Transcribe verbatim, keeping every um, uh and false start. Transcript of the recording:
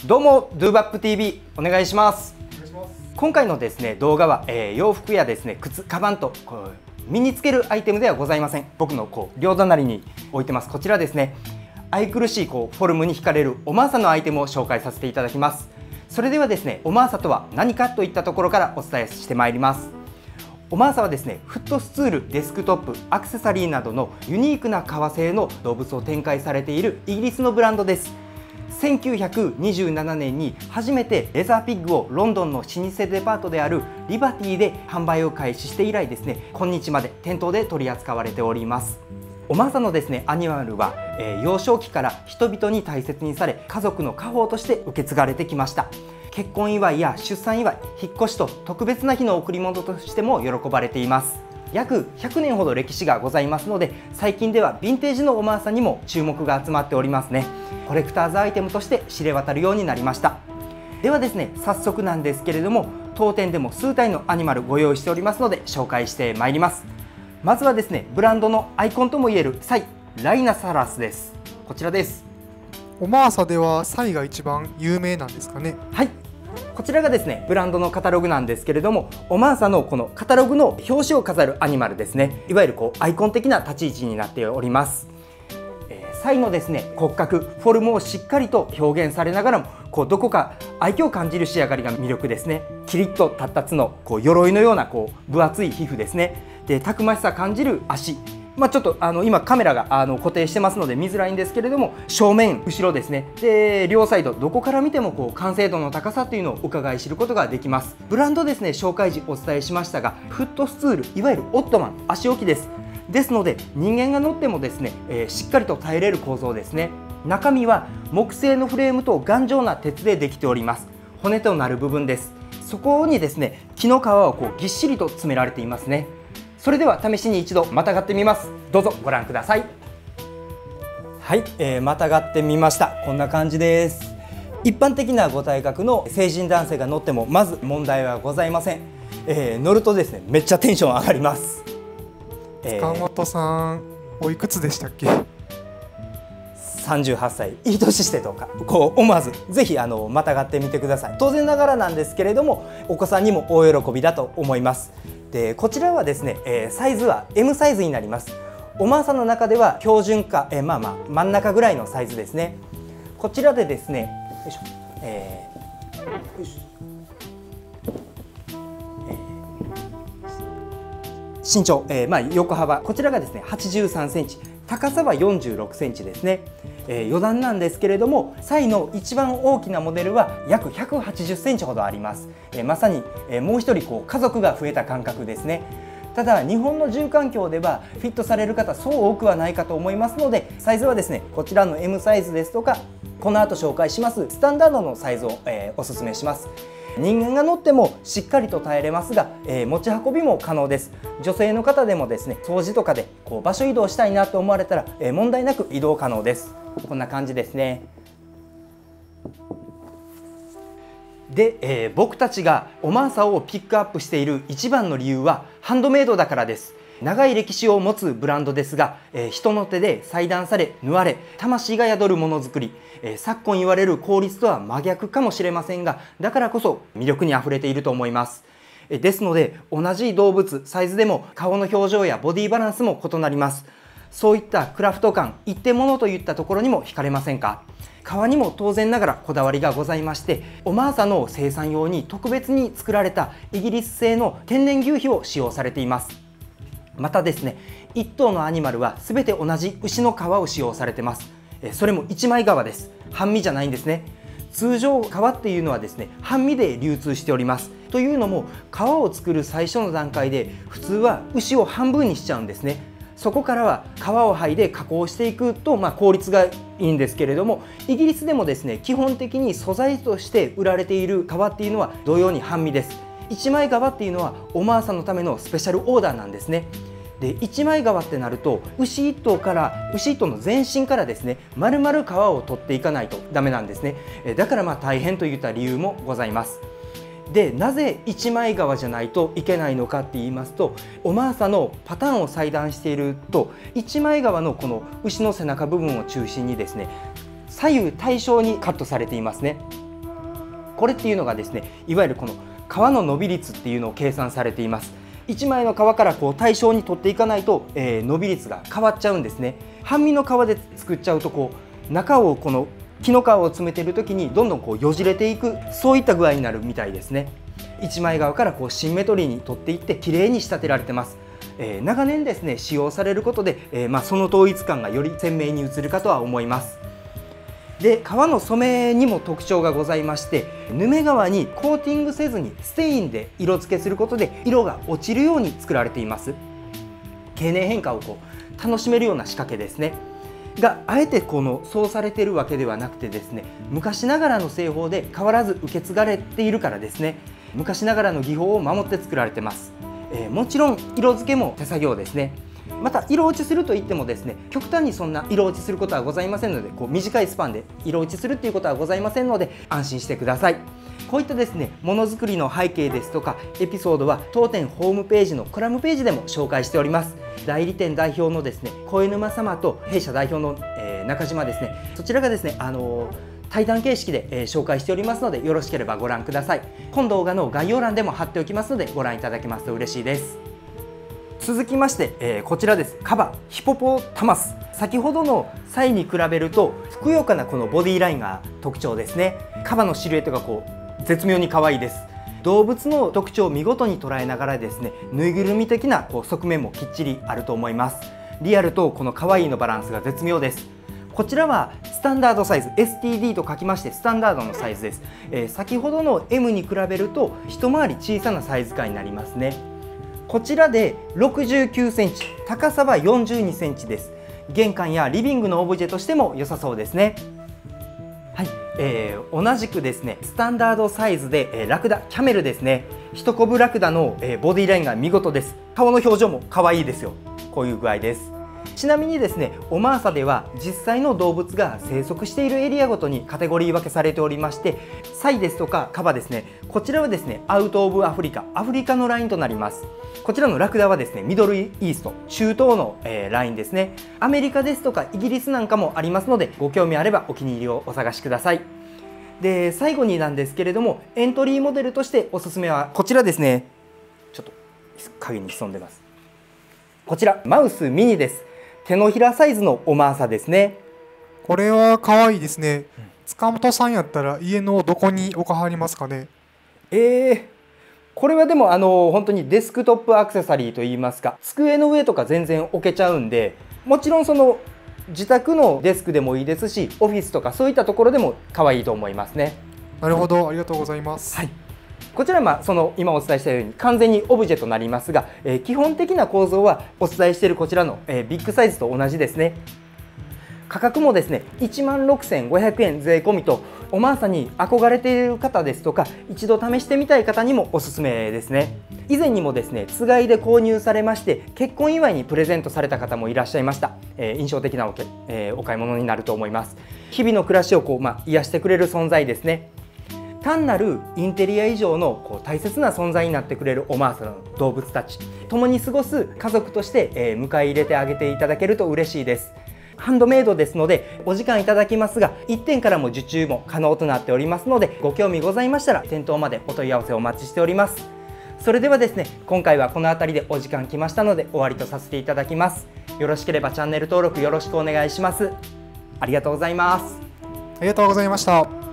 どうもドゥーバップ ティーブイ お願いします。 お願いします。 今回のですね動画は、えー、洋服やですね靴、カバンとこう身につけるアイテムではございません。僕のこう両隣に置いてますこちらですね、愛くるしいこうフォルムに惹かれるオマーサのアイテムを紹介させていただきます。それではですねオマーサとは何かといったところからお伝えしてまいります。オマーサはですねフットスツール、デスクトップ、アクセサリーなどのユニークな革製の動物を展開されているイギリスのブランドです。せんきゅうひゃくにじゅうななねんに初めてレザーピッグをロンドンの老舗デパートであるリバティで販売を開始して以来ですね、今日まで店頭で取り扱われております。オマーサのですねアニマルは、えー、幼少期から人々に大切にされ、家族の家宝として受け継がれてきました。結婚祝いや出産祝い、引っ越しと特別な日の贈り物としても喜ばれています。約ひゃくねんほど歴史がございますので、最近ではヴィンテージのオマーサにも注目が集まっておりますね。コレクターズアイテムとして知れ渡るようになりました。ではですね早速なんですけれども、当店でも数体のアニマルご用意しておりますので紹介してまいります。まずはですねブランドのアイコンともいえるサイライナサラスです。こちらです。 オマーサではサイが一番有名なんですかね。 はい、こちらがですねブランドのカタログなんですけれども、オマーサのこのカタログの表紙を飾るアニマルですね、いわゆるこうアイコン的な立ち位置になっております。えー、サイのですね骨格、フォルムをしっかりと表現されながらも、こうどこか愛嬌を感じる仕上がりが魅力ですね。キリッと立った角、こう鎧のようなこう分厚い皮膚ですね。でたくましさ感じる足、まあ、ちょっとあの今カメラがあの固定してますので見づらいんですけれども、正面後ろですね、で両サイドどこから見てもこう完成度の高さっていうのを伺い知ることができます。ブランドですね紹介時お伝えしましたが、フットスツール、いわゆるオットマン、足置きです。ですので人間が乗ってもですね、えー、しっかりと耐えれる構造ですね。中身は木製のフレームと頑丈な鉄でできております。骨となる部分です。そこにですね木の皮をこうぎっしりと詰められていますね。それでは試しに一度またがってみます。どうぞご覧ください。はい、えー、またがってみました。こんな感じです。一般的なご体格の成人男性が乗ってもまず問題はございません。えー、乗るとですねめっちゃテンション上がります。 塚本さん、おいくつでしたっけ？ さんじゅうはっさい、いい年してとかこう思わずぜひあのまたがってみてください。当然ながらなんですけれども、お子さんにも大喜びだと思います。でこちらはですね、えー、サイズは エム サイズになります。オマーサの中では標準化、えー、まあまあ真ん中ぐらいのサイズですね。こちらでですね、よいしょ、えー、よいしょ、身長、えーまあ、横幅、こちらがですねはちじゅうさんセンチ、高さはよんじゅうろくセンチですね。えー、余談なんですけれども、サイの一番大きなモデルは約ひゃくはちじゅっセンチほどあります。えー、まさに、えー、もう一人こう家族が増えた感覚ですね。ただ日本の住環境ではフィットされる方そう多くはないかと思いますので、サイズはですねこちらの エム サイズですとか、この後紹介しますスタンダードのサイズを、えー、おすすめします。人間が乗ってもしっかりと耐えれますが、えー、持ち運びも可能です。女性の方でもですね掃除とかでこう場所移動したいなと思われたら、えー、問題なく移動可能です。こんな感じですね。で、えー、僕たちがオマーサをピックアップしている一番の理由はハンドメイドだからです。長い歴史を持つブランドですが、えー、人の手で裁断され縫われ魂が宿るものづくり、えー、昨今言われる効率とは真逆かもしれませんが、だからこそ魅力にあふれていると思います。えー、ですので同じ動物サイズでも顔の表情やボディバランスも異なります。そういったクラフト感、一点物といったところにも惹かれませんか？革にも当然ながらこだわりがございまして、オマーサの生産用に特別に作られたイギリス製の天然牛皮を使用されています。またですねいっ頭のアニマルは全て同じ牛の皮を使用されてます。それも一枚革です。半身じゃないんですね。通常革っていうのはですね半身で流通しております。というのも革を作る最初の段階で普通は牛を半分にしちゃうんですね。そこからは皮を剥いで加工していくと、まあ、効率がいいんですけれども、イギリスでもですね基本的に素材として売られている革っていうのは同様に半身です。一枚革っていうのはオマーサのためのスペシャルオーダーなんですね。で一枚革ってなると牛一頭から牛一頭の全身からですね丸々皮を取っていかないとダメなんですね。だからまあ大変といった理由もございます。でなぜ一枚革じゃないといけないのかって言いますと、オマーサのパターンを裁断していると一枚革のこの牛の背中部分を中心にですね左右対称にカットされていますね。 これっていうのがですね、いわゆるこの皮の伸び率っていうのを計算されています。いちまいの皮からこう対称に取っていかないと、えー、伸び率が変わっちゃうんですね。半身の皮で作っちゃうとこう中をこの木の皮を詰めている時にどんどんこうよじれていく、そういった具合になるみたいですね。いちまい側からこうシンメトリーに取っていって綺麗に仕立てられてます。えー、長年ですね使用されることで、えーまあ、その統一感がより鮮明に映るかとは思います。で、皮の染めにも特徴がございまして、ヌメ革にコーティングせずにステインで色付けすることで色が落ちるように作られています。経年変化をこう楽しめるような仕掛けですねが、あえてこのそうされているわけではなくてですね、昔ながらの製法で変わらず受け継がれているからですね、昔ながらの技法を守って作られてます。えー、もちろん色付けも手作業ですね。また色落ちするといってもですね、極端にそんな色落ちすることはございませんので、こう短いスパンで色落ちするっていうことはございませんので安心してください。こういったですねものづくりの背景ですとかエピソードは当店ホームページのコラムページでも紹介しております。代理店代表のですね小沼様と弊社代表の、えー、中島ですね、そちらがですねあのー対談形式で、えー、紹介しておりますので、よろしければご覧ください。本動画の概要欄でも貼っておきますのでご覧いただけますと嬉しいです。続きまして、えー、こちらです。カバヒポポタマス。先ほどのサイに比べるとふくよかなこのボディラインが特徴ですね。カバのシルエットがこう絶妙に可愛いです。動物の特徴を見事に捉えながらですね、ぬいぐるみ的なこう側面もきっちりあると思います。リアルとこの可愛いのバランスが絶妙です。こちらはスタンダードサイズ エスティーディー と書きましてスタンダードのサイズです。えー、先ほどの エム に比べると一回り小さなサイズ感になりますね。こちらでろくじゅうきゅうセンチ、高さはよんじゅうにセンチです。玄関やリビングのオブジェとしても良さそうですね。はい、えー、同じくですねスタンダードサイズで、えー、ラクダキャメルですね。一コブラクダの、えー、ボディラインが見事です。顔の表情も可愛いですよ。こういう具合です。ちなみにですねオマーサでは実際の動物が生息しているエリアごとにカテゴリー分けされておりまして、サイですとかカバですね、こちらはですねアウトオブアフリカ、アフリカのラインとなります。こちらのラクダはですねミドルイースト、中東の、えー、ラインですね。アメリカですとかイギリスなんかもありますので、ご興味あればお気に入りをお探しください。で、最後になんですけれども、エントリーモデルとしておすすめはこちらですね。ちょっと影に潜んでます。こちらマウスミニです。手のひらサイズのオマーサですね。 これは可愛いですね。うん、塚本さんやったら家のどこに置かはりますかね。 えー、これはでもあの本当にデスクトップアクセサリーといいますか、机の上とか全然置けちゃうんで、もちろんその自宅のデスクでもいいですし、オフィスとかそういったところでも可愛いと思いますね。 なるほど、ありがとうございます。 はい、こちらはその今お伝えしたように完全にオブジェとなりますが、えー、基本的な構造はお伝えしているこちらの、えー、ビッグサイズと同じですね。価格もですねいちまんろくせんごひゃくえん税込みと、オマーサに憧れている方ですとか一度試してみたい方にもおすすめですね。以前にもですねつがいで購入されまして結婚祝いにプレゼントされた方もいらっしゃいました。えー、印象的なおけ、えー、お買い物になると思います。日々の暮らしをこう、まあ、癒してくれる存在ですね。単なるインテリア以上のこう大切な存在になってくれるオマーサの動物たち、共に過ごす家族として、えー、迎え入れてあげていただけると嬉しいです。ハンドメイドですのでお時間いただきますが、いってんからも受注も可能となっておりますので、ご興味ございましたら店頭までお問い合わせお待ちしております。それではですね今回はこの辺りでお時間来ましたので終わりとさせていただきます。よろしければチャンネル登録よろしくお願いします。ありがとうございます。 ありがとうございました。